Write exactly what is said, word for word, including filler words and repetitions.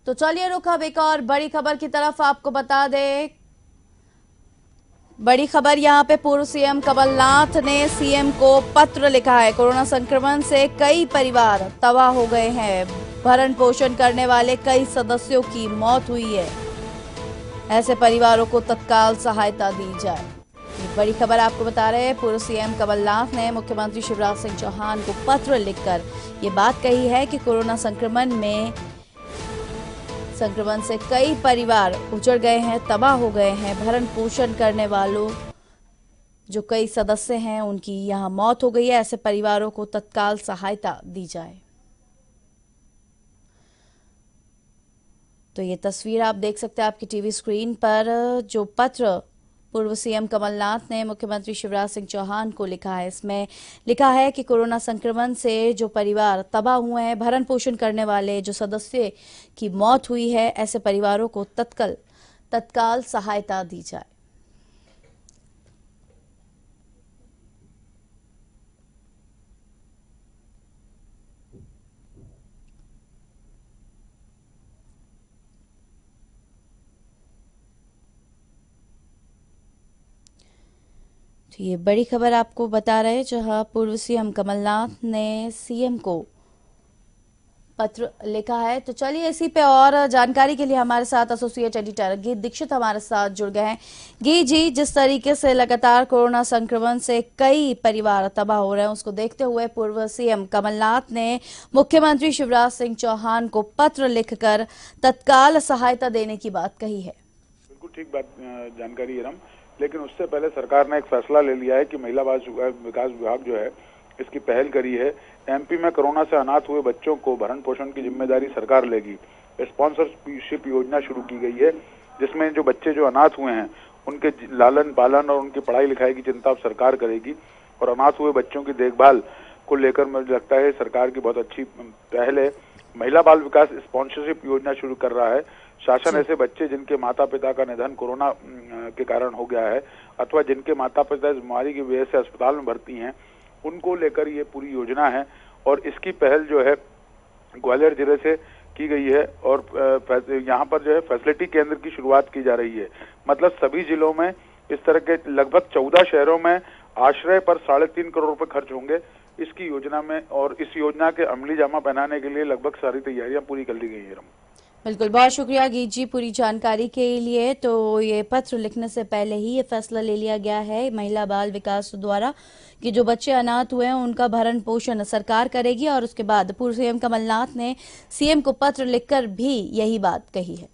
तो चलिए रुक अब एक और बड़ी खबर की तरफ आपको बता दें। बड़ी खबर यहाँ पे पूर्व सीएम कमलनाथ ने सीएम को पत्र लिखा है। कोरोना संक्रमण से कई परिवार तबाह हो गए हैं। भरण पोषण करने वाले कई सदस्यों की मौत हुई है। ऐसे परिवारों को तत्काल सहायता दी जाए। ये बड़ी खबर आपको बता रहे हैं। पूर्व सीएम कमलनाथ ने मुख्यमंत्री शिवराज सिंह चौहान को पत्र लिखकर ये बात कही है कि कोरोना संक्रमण में संक्रमण से कई परिवार उजड़ गए हैं, तबाह हो गए हैं। भरण पोषण करने वालों जो कई सदस्य हैं उनकी यहां मौत हो गई है। ऐसे परिवारों को तत्काल सहायता दी जाए। तो ये तस्वीर आप देख सकते हैं आपकी टीवी स्क्रीन पर। जो पत्र पूर्व सीएम कमलनाथ ने मुख्यमंत्री शिवराज सिंह चौहान को लिखा है, इसमें लिखा है कि कोरोना संक्रमण से जो परिवार तबाह हुए हैं, भरण पोषण करने वाले जो सदस्य की मौत हुई है, ऐसे परिवारों को तत्काल तत्काल सहायता दी जाए। तो ये बड़ी खबर आपको बता रहे हैं, जहां पूर्व सीएम कमलनाथ ने सीएम को पत्र लिखा है। तो चलिए इसी पे और जानकारी के लिए हमारे साथ एसोसिएट एडिटर गीत दीक्षित हमारे साथ जुड़ गए हैं। गी जी, जिस तरीके से लगातार कोरोना संक्रमण से कई परिवार तबाह हो रहे हैं, उसको देखते हुए पूर्व सीएम कमलनाथ ने मुख्यमंत्री शिवराज सिंह चौहान को पत्र लिखकर तत्काल सहायता देने की बात कही है। बिल्कुल ठीक बात जानकारी है, लेकिन उससे पहले सरकार ने एक फैसला ले लिया है कि महिला बाल विकास विभाग जो है इसकी पहल करी है। एमपी में कोरोना से अनाथ हुए बच्चों को भरण पोषण की जिम्मेदारी सरकार लेगी। स्पॉन्सरशिप योजना शुरू की गई है, जिसमें जो बच्चे जो अनाथ हुए हैं उनके लालन पालन और उनकी पढ़ाई लिखाई की चिंता अब सरकार करेगी। और अनाथ हुए बच्चों की देखभाल को लेकर मुझे लगता है सरकार की बहुत अच्छी पहल है। महिला बाल विकास स्पॉन्सरशिप योजना शुरू कर रहा है। शासन ऐसे बच्चे जिनके माता पिता का निधन कोरोना के कारण हो गया है अथवा जिनके माता पिता इस बीमारी की वजह से अस्पताल में भर्ती हैं, उनको लेकर ये पूरी योजना है। और इसकी पहल जो है ग्वालियर जिले से की गई है और यहाँ पर जो है फैसिलिटी केंद्र की शुरुआत की जा रही है। मतलब सभी जिलों में इस तरह के लगभग चौदह शहरों में आश्रय पर साढ़े तीन करोड़ रुपए खर्च होंगे इसकी योजना में। और इस योजना के अमली जामा पहनाने के लिए लगभग सारी तैयारियां पूरी कर ली गई हैं। बिल्कुल, बहुत शुक्रिया गीत जी पूरी जानकारी के लिए। तो ये पत्र लिखने से पहले ही ये फैसला ले लिया गया है महिला बाल विकास द्वारा कि जो बच्चे अनाथ हुए हैं उनका भरण पोषण सरकार करेगी। और उसके बाद पूर्व सीएम कमलनाथ ने सीएम को पत्र लिखकर भी यही बात कही है।